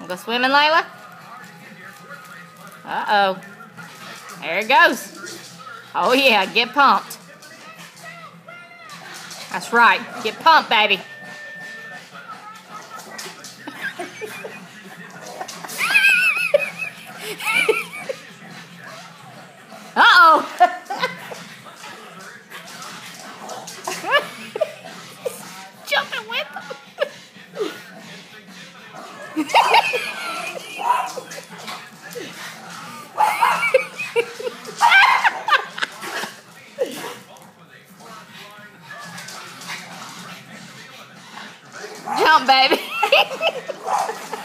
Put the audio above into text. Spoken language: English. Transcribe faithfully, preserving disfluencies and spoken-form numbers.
Go swimming, Layla. Uh-oh. There it goes. Oh, yeah. Get pumped. That's right. Get pumped, baby. Uh-oh. Jumping with them. Jump, baby.